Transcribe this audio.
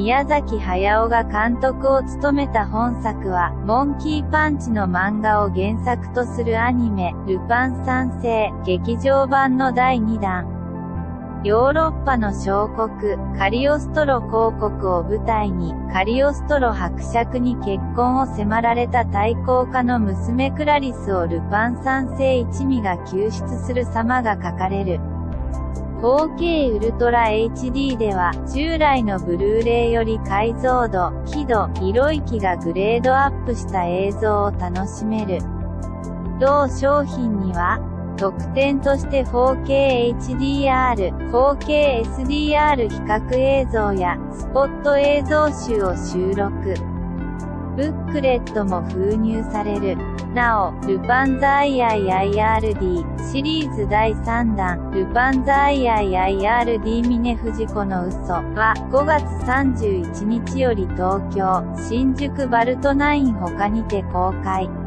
宮崎駿が監督を務めた本作は、モンキーパンチの漫画を原作とするアニメ、ルパン三世、劇場版の第2弾。ヨーロッパの小国、カリオストロ公国を舞台に、カリオストロ伯爵に結婚を迫られた太閤家の娘クラリスをルパン三世一味が救出する様が描かれる。4K ウルトラ HD では、従来のブルーレイより解像度、輝度、色域がグレードアップした映像を楽しめる。同商品には、特典として 4K HDR、4K SDR 比較映像やスポット映像集を収録。ブックレットも封入される。なお、ルパンザ IIIRD シリーズ第3弾、ルパンザ IIIRD 峰不二子の嘘は5月31日より東京、新宿バルトナイン他にて公開。